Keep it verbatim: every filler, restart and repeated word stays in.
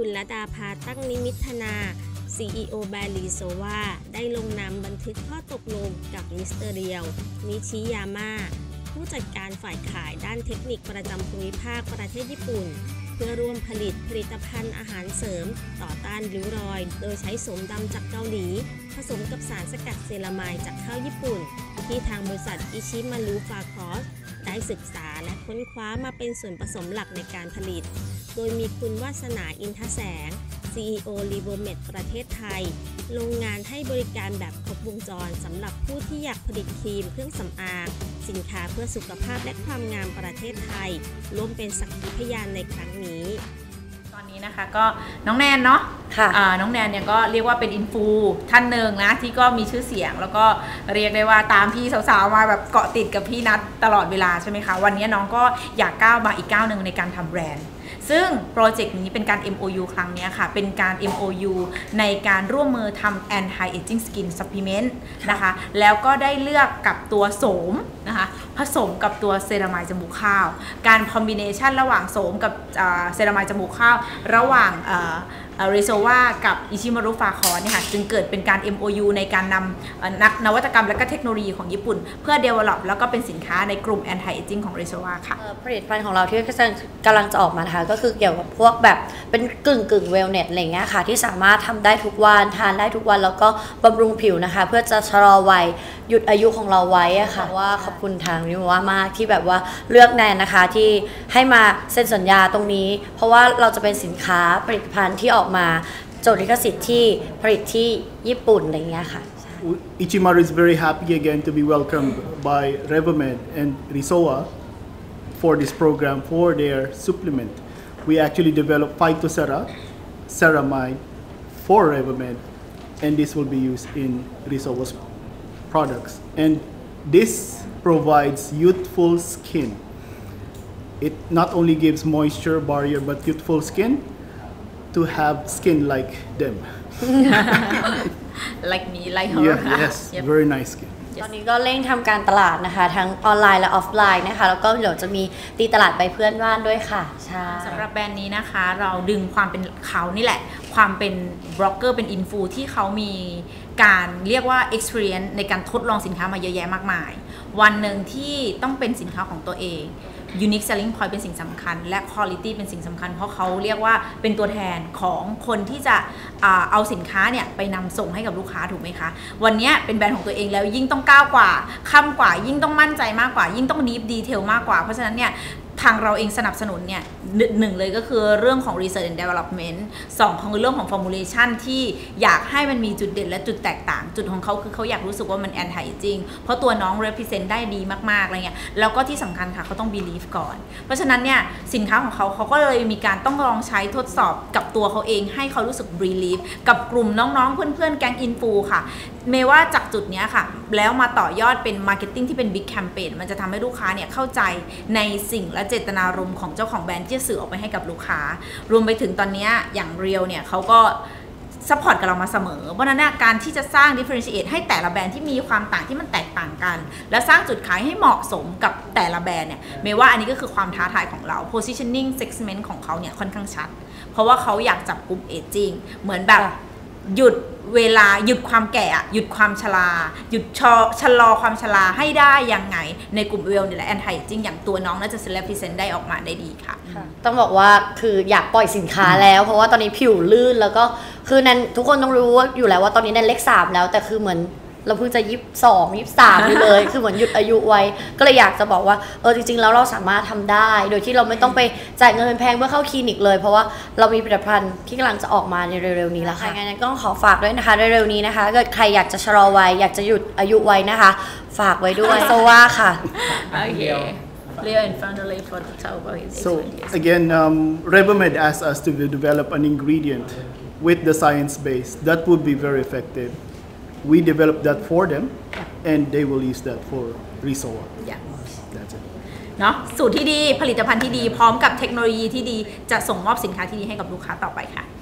คุณลดาภาตั้งนิมิตธนา ซี อี โอ แบรนด์รีโซวาได้ลงนามบันทึกข้อตกลงกับมิสเตอร์เรียวนิชิยาม่าผู้จัดการฝ่ายขายด้านเทคนิคประจำภูมิภาคประเทศญี่ปุ่นเพื่อร่วมผลิตผลิตภัณฑ์อาหารเสริมต่อต้านริ้วรอยโดยใช้โสมดำจากเกาหลีผสมกับสารสกัดเซรามายจากข้าวญี่ปุ่นที่ทางบริษัทอิชิมารุฟาคอสได้ศึกษาและค้นคว้ามาเป็นส่วนผสมหลักในการผลิตโดยมีคุณวาสนาอินทแสง ซี อี โอ รีเวอร์เมดประเทศไทยโรงงานให้บริการแบบครบวงจรสำหรับผู้ที่อยากผลิตครีมเครื่องสำอางสินค้าเพื่อสุขภาพและความงามประเทศไทยร่วมเป็นสักขีพยานในครั้งนี้ตอนนี้นะคะก็น้องแนนเนาะค่ะน้องแนนเนี่ยก็เรียกว่าเป็นอินฟูท่านหนึ่งนะที่ก็มีชื่อเสียงแล้วก็เรียกได้ว่าตามพี่สาวๆมาแบบเกาะติดกับพี่นัทตลอดเวลาใช่ไหมคะวันนี้น้องก็อยากก้าวมาอีกก้าวหนึ่งในการทำแบรนด์ซึ่งโปรเจกต์นี้เป็นการ เอ็ม โอ ยู ครั้งนี้ค่ะเป็นการ เอ็ม โอ ยู ในการร่วมมือทำ Anti Aging Skin Supplement นะคะแล้วก็ได้เลือกกับตัวโสมนะคะผสมกับตัวเซรามายจมูกข้าวการคอมบิเนชันระหว่างโสมกับเซรามายจมูกข้าวระหว่างเรโซวากับอิชิมารุฟาคอสเนี่ยค่ะจึงเกิดเป็นการ เอ็ม โอ ยู ในการนำนักนวัตกรรมและก็เทคโนโลยีของญี่ปุ่นเพื่อ develop แล้วก็เป็นสินค้าในกลุ่ม Anti Aging ของเรโซวาค่ะผลิตภัณฑ์ของเราที่กำลังจะออกมานะคะก็คือเกี่ยวกับพวกแบบเป็นกึ่งกึ่งเวลเนสอะไรเงี้ยค่ะที่สามารถทำได้ทุกวันทานได้ทุกวันแล้วก็บำรุงผิวนะคะเพื่อจะชะลอวัยหยุดอายุของเราไว้อะค่ะว่าขอบคุณทางนิวว่ามากที่แบบว่าเลือกแนนนะคะที่ให้มาเซ็นสัญญาตรงนี้เพราะว่าเราจะเป็นสินค้าผลิตภัณฑ์ที่ออกมาจดลิขสิทธิ์ที่ผลิตที่ญี่ปุ่นอะไรเงี้ยค่ะ Ichimaru is very happy again to be welcomed by Revamed and Risoa for this program for their supplement. We actually developed Phytocera ceramide for Revamed, and this will be used in Risoa's products. And this provides youthful skin. It not only gives moisture barrier but youthful skin to have skin like them. like me, like her. Yeah, yes, yep. Very nice skin. ตอนนี้ก็เร่งทำการตลาดนะคะทั้งออนไลน์และออฟไลน์นะคะแล้วก็เดี๋ยวจะมีตีตลาดไปเพื่อนบ้านด้วยค่ะใช่สำหรับแบรนด์นี้นะคะเราดึงความเป็นเขานี่แหละความเป็นบล็อกเกอร์เป็นอินฟูที่เขามีการเรียกว่า experience ในการทดลองสินค้ามาเยอะแยะมากมายวันหนึ่งที่ต้องเป็นสินค้าของตัวเอง unique selling point เป็นสิ่งสำคัญและ quality เป็นสิ่งสำคัญเพราะเขาเรียกว่าเป็นตัวแทนของคนที่จะเอาสินค้าเนี่ยไปนำส่งให้กับลูกค้าถูกไหมคะวันนี้เป็นแบรนด์ของตัวเองแล้วยิ่งต้องก้าวกว่าค่ำกว่ายิ่งต้องมั่นใจมากกว่ายิ่งต้อง deep detail มากกว่าเพราะฉะนั้นเนี่ยทางเราเองสนับสนุนเนี่ยหนึ่งเลยก็คือเรื่องของ research and development สองคือเรื่องของ formulation ที่อยากให้มันมีจุดเด่นและจุดแตกต่างจุดของเขาคือเขาอยากรู้สึกว่ามัน anti aging เพราะตัวน้อง represent ได้ดีมากๆอะไรเงี้ยแล้วก็ที่สำคัญค่ะเขาต้อง believe ก่อนเพราะฉะนั้นเนี่ยสินค้าของเขาเขาก็เลยมีการต้องลองใช้ทดสอบกับตัวเขาเองให้เขารู้สึก believe กับกลุ่มน้องๆเพื่อนๆแก๊งอินฟูค่ะเมว่าจากจุดนี้ค่ะแล้วมาต่อยอดเป็น marketing ที่เป็น big campaign มันจะทำให้ลูกค้าเนี่ยเข้าใจในสิ่งและเจตนารมณ์ของเจ้าของแบรนด์ที่จะสื่อออกไปให้กับลูกค้ารวมไปถึงตอนนี้อย่างเรียวเนี่ยเขาก็ซัพพอร์ตกับเรามาเสมอเพราะนั้นการที่จะสร้าง differentiate ให้แต่ละแบรนด์ที่มีความต่างที่มันแตกต่างกันและสร้างจุดขายให้เหมาะสมกับแต่ละแบรนด์เนี่ยเมว่าอันนี้ก็คือความท้าทายของเรา positioning segment ของเขาเนี่ยค่อนข้างชัดเพราะว่าเขาอยากจับกลุ่ม aging เหมือนแบบหยุดเวลาหยุดความแก่หยุดความชราหยุดชะลอความชราให้ได้ยังไงในกลุ่มเวลนี่แหละแอนตี้จริงอย่างตัวน้องน่าจะเซเลบพรีเซนต์ได้ออกมาได้ดีค่ะต้องบอกว่าคืออยากปล่อยสินค้าแล้วเพราะว่าตอนนี้ผิวลื่นแล้วก็คือนั้นทุกคนต้องรู้ว่าอยู่แล้วว่าตอนนี้นั้นเลขสามแล้วแต่คือเหมือนเราเพิ่งจะยี่สิบสองยี่สิบสามอยู่เลยคือเหมือนหยุดอายุไว้ก็เลยอยากจะบอกว่าเออจริงๆแล้วเราสามารถทำได้โดยที่เราไม่ต้องไปจ่ายเงินแพงเพื่อเข้าคลินิกเลยเพราะว่าเรามีผลิตภัณฑ์ที่กำลังจะออกมาในเร็วๆนี้แล้วค่ะงั้นก็ขอฝากด้วยนะคะเร็วๆนี้นะคะเกิดใครอยากจะชะลอวัยอยากจะหยุดอายุไว้นะคะฝากไว้ด้วยโซว่าค่ะ Leo and finally for the talk about his So again, um, Revamed asked us to develop an ingredient with the science base that would be very effective. We developed that for them, and they will use that for Risoa. Yeah, that's it. เนาะสูตรที่ดีผลิตภัณฑ์ที่ดีพร้อมกับเทคโนโลยีที่ดีจะส่งมอบสินค้าที่ดีให้กับลูกค้าต่อไปค่ะ